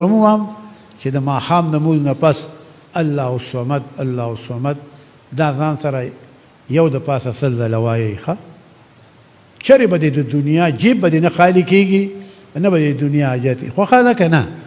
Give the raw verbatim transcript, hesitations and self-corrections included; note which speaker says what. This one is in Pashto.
Speaker 1: هم چې د ماښام د مونځ نه پس الله الصمد الله الصمد دا ځان سره یو د پاسه سل ځله وایئ ښه چرې به د دنیا جیب به دې نه خالي کېږي نه به د دنیا حاجت وي خوښه ده که نه